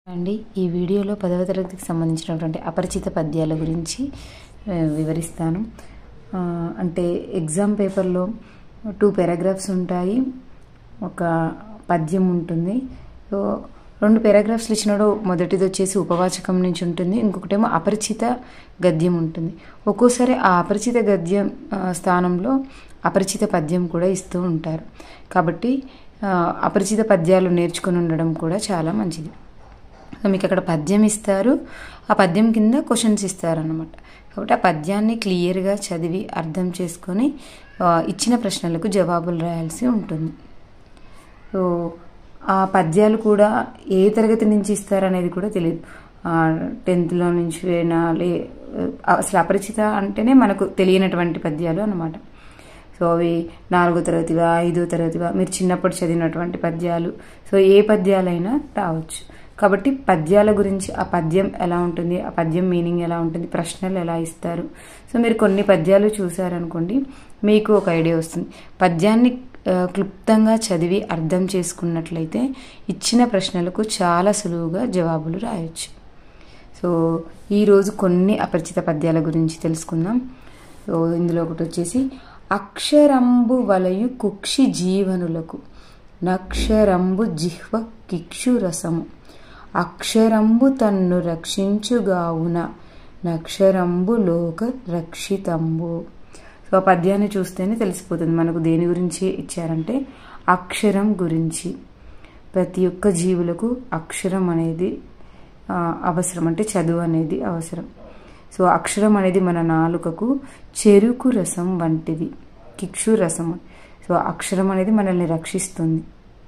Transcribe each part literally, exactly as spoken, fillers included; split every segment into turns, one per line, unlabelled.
అండి ఈ వీడియోలో పదవ తరగతికి సంబంధించినటువంటి అపరిచిత పద్యాల గురించి వివరిస్తాను. అంటే ఎగ్జామ్ పేపర్లో టూ పారాగ్రాఫ్స్ ఉంటాయి, ఒక పద్యం ఉంటుంది. సో రెండు పారాగ్రాఫ్స్లు ఇచ్చినాడు. మొదటిది వచ్చేసి ఉపవాచకం నుంచి ఉంటుంది, ఇంకొకటేమో అపరిచిత గద్యం ఉంటుంది. ఒక్కోసారి ఆ అపరిచిత గద్యం స్థానంలో అపరిచిత పద్యం కూడా ఇస్తూ ఉంటారు. కాబట్టి అపరిచిత పద్యాలు నేర్చుకుని ఉండడం కూడా చాలా మంచిది. మీకు అక్కడ పద్యం ఇస్తారు, ఆ పద్యం కింద క్వశ్చన్స్ ఇస్తారన్నమాట. కాబట్టి ఆ పద్యాన్ని క్లియర్గా చదివి అర్థం చేసుకొని ఇచ్చిన ప్రశ్నలకు జవాబులు రాయాల్సి ఉంటుంది. సో ఆ పద్యాలు కూడా ఏ తరగతి నుంచి ఇస్తారనేది కూడా తెలియదు. టెన్త్లో నుంచి అయినా లే అసలు అపరిచిత అంటేనే మనకు తెలియనటువంటి పద్యాలు అన్నమాట. సో అవి నాలుగో తరగతివా ఐదో తరగతివా మీరు చిన్నప్పుడు చదివినటువంటి పద్యాలు, సో ఏ పద్యాలైనా రావచ్చు. కాబట్టి పద్యాల గురించి ఆ పద్యం ఎలా ఉంటుంది, ఆ పద్యం మీనింగ్ ఎలా ఉంటుంది, ప్రశ్నలు ఎలా ఇస్తారు. సో మీరు కొన్ని పద్యాలు చూసారనుకోండి, మీకు ఒక ఐడియా వస్తుంది. పద్యాన్ని క్లుప్తంగా చదివి అర్థం చేసుకున్నట్లయితే ఇచ్చిన ప్రశ్నలకు చాలా సులువుగా జవాబులు రాయొచ్చు. సో ఈరోజు కొన్ని అపరిచిత పద్యాల గురించి తెలుసుకుందాం. సో ఇందులో ఒకటి వచ్చేసి అక్షరంబు వలయు కుక్షి జీవనులకు నక్షరంబు జిహ్వ కిక్షు రసము అక్షరంబు తన్ను రక్షించుగావున నక్షరంబు లోక రక్షితంబు. సో ఆ పద్యాన్ని చూస్తేనే తెలిసిపోతుంది మనకు దేని గురించి ఇచ్చారంటే అక్షరం గురించి. ప్రతి ఒక్క జీవులకు అక్షరం అనేది అవసరం, అంటే చదువు అనేది అవసరం. సో అక్షరం అనేది మన నాలుకకు చెరుకు రసం వంటిది, కిక్షు రసం. సో అక్షరం అనేది మనల్ని రక్షిస్తుంది,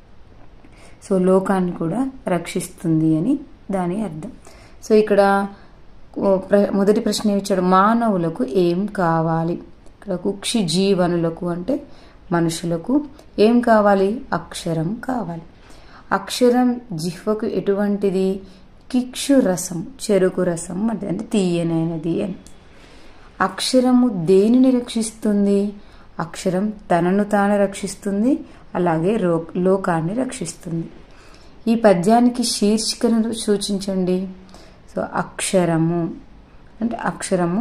సో లోకాన్ని కూడా రక్షిస్తుంది అని దాని అర్థం. సో ఇక్కడ మొదటి ప్రశ్న ఇచ్చాడు, మానవులకు ఏం కావాలి. ఇక్కడ కుక్షి జీవనులకు అంటే మనుషులకు ఏం కావాలి, అక్షరం కావాలి. అక్షరం జిహ్వకు ఎటువంటిది, కిక్షు రసం, చెరుకు రసం అంటే అంటే తీయనైనది అని. అక్షరము దేనిని రక్షిస్తుంది, అక్షరం తనను తాను రక్షిస్తుంది, అలాగే రో లోకాన్ని రక్షిస్తుంది. ఈ పద్యానికి శీర్షికను సూచించండి. సో అక్షరము అంటే అక్షరము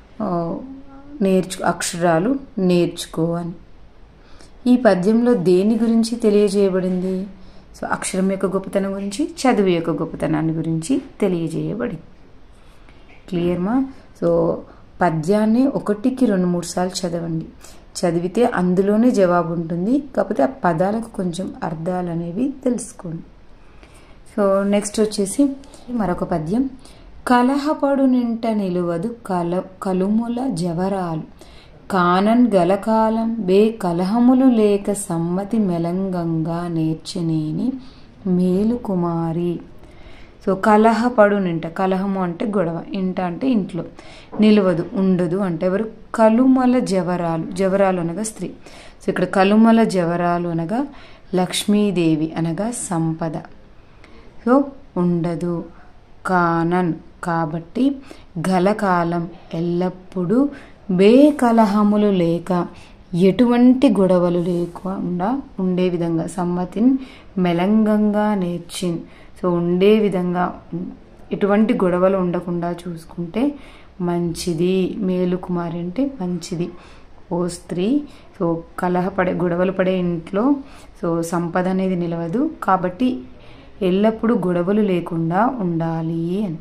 నేర్చు అక్షరాలు నేర్చుకో అని. ఈ పద్యంలో దేని గురించి తెలియజేయబడింది, సో అక్షరం యొక్క గొప్పతనం గురించి, చదువు యొక్క గొప్పతనాన్ని గురించి తెలియజేయబడింది. క్లియర్మా? సో పద్యాన్ని ఒకటికి రెండు మూడు సార్లు చదవండి. చదివితే అందులోనే జవాబు ఉంటుంది, కాకపోతే ఆ పదాలకు కొంచెం అర్థాలు అనేవి తెలుసుకోండి. సో నెక్స్ట్ వచ్చేసి మరొక పద్యం, కలహపడు నింట నిలువదు కల కలుముల జవరాలు కానన్ గలకాలం బే కలహములు లేక సమ్మతి మెలంగంగా నేర్చనేని మేలు కుమారి. సో కలహపడు నింట, కలహము అంటే గొడవ, ఇంట అంటే ఇంట్లో, నిలవదు ఉండదు అంటే ఎవరు, కలుమల జవరాలు, జవరాలు అనగా స్త్రీ. సో ఇక్కడ కలుమల జవరాలు అనగా లక్ష్మీదేవి అనగా సంపద. సో ఉండదు, కానన్ కాబట్టి, గలకాలం ఎల్లప్పుడూ, బే కలహములు లేక ఎటువంటి గొడవలు లేకుండా ఉండే విధంగా, సమ్మతిని మెలంగంగా నేర్చిన్. సో ఉండే విధంగా ఎటువంటి గొడవలు ఉండకుండా చూసుకుంటే మంచిది. మేలు కుమారి అంటే మంచిది ఓ స్త్రీ. సో కలహపడే గొడవలు పడే ఇంట్లో సో సంపద అనేది నిలవదు, కాబట్టి ఎల్లప్పుడూ గొడవలు లేకుండా ఉండాలి అని.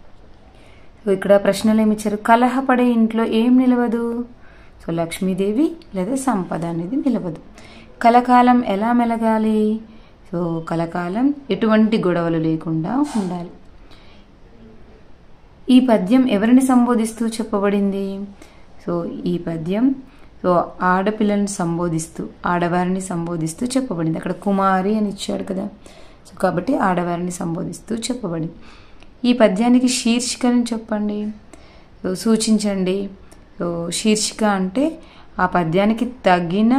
సో ఇక్కడ ప్రశ్నలు ఏమి ఇచ్చారు, కలహపడే ఇంట్లో ఏం నిలవదు, సో లక్ష్మీదేవి లేదా సంపద అనేది నిలవదు. కలకాలం ఎలా మెలగాలి, సో కలకాలం ఎటువంటి గొడవలు లేకుండా ఉండాలి. ఈ పద్యం ఎవరిని సంబోధిస్తూ చెప్పబడింది, సో ఈ పద్యం సో ఆడపిల్లని సంబోధిస్తూ, ఆడవారిని సంబోధిస్తూ చెప్పబడింది. అక్కడ కుమారి అని ఇచ్చాడు కదా, సో కాబట్టి ఆడవారిని సంబోధిస్తూ చెప్పబడింది. ఈ పద్యానికి శీర్షికను చెప్పండి, సో సూచించండి. సో శీర్షిక అంటే ఆ పద్యానికి తగిన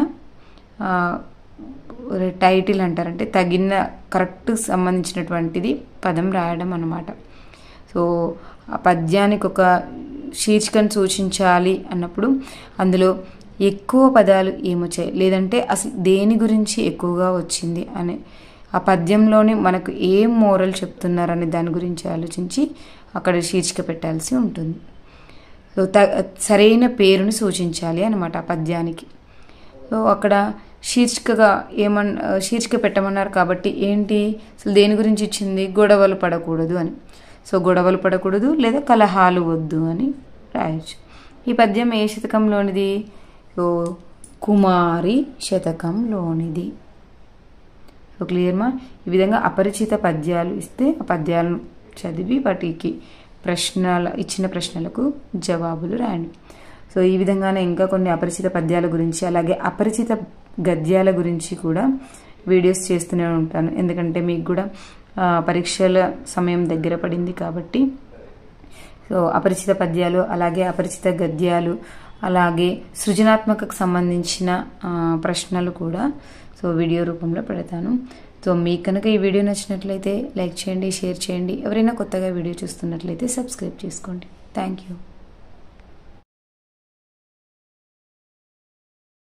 టైటిల్ అంటారంటే తగిన కరెక్ట్ సంబంధించినటువంటిది పదం రాయడం అన్నమాట. సో ఆ పద్యానికి ఒక శీర్షికను సూచించాలి అన్నప్పుడు అందులో ఎక్కువ పదాలు ఏమొచ్చాయి, లేదంటే అసలు దేని గురించి ఎక్కువగా వచ్చింది అనే ఆ పద్యంలోని మనకు ఏం మోరల్ చెప్తున్నారనే దాని గురించి ఆలోచించి అక్కడ శీర్షిక పెట్టాల్సి ఉంటుంది. సో త సరైన పేరుని సూచించాలి అన్నమాట ఆ పద్యానికి. సో అక్కడ శీర్షికగా ఏమన్ శీర్షిక పెట్టమన్నారు కాబట్టి ఏంటి అసలు దేని గురించి ఇచ్చింది, గొడవలు పడకూడదు అని. సో గొడవలు పడకూడదు లేదా కలహాలు వద్దు అని రాయొచ్చు. ఈ పద్యం ఏ శతకంలోనిది? సో కుమారి శతకంలోనిది. సో క్లియర్మా? ఈ విధంగా అపరిచిత పద్యాలు ఇస్తే ఆ పద్యాలను చదివి వాటికి ప్రశ్నల ఇచ్చిన ప్రశ్నలకు జవాబులు రాయండి. సో ఈ విధంగానే ఇంకా కొన్ని అపరిచిత పద్యాల గురించి అలాగే అపరిచిత గద్యాల గురించి కూడా వీడియోస్ చేస్తూనే ఉంటాను. ఎందుకంటే మీకు కూడా పరీక్షల సమయం దగ్గర పడింది కాబట్టి. సో అపరిచిత పద్యాలు అలాగే అపరిచిత గద్యాలు అలాగే సృజనాత్మకకు సంబంధించిన ప్రశ్నలు కూడా సో వీడియో రూపంలో పెడతాను. సో మీకు కనుక ఈ వీడియో నచ్చినట్లయితే లైక్ చేయండి, షేర్ చేయండి. ఎవరైనా కొత్తగా వీడియో చూస్తున్నట్లయితే సబ్స్క్రైబ్ చేసుకోండి. Thank you.